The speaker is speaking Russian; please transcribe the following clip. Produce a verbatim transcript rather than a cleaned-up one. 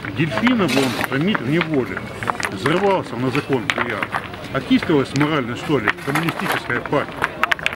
Дельфина вон томит в неволе. Взрывался на закон прият. Окислилась морально, что ли, коммунистическая партия.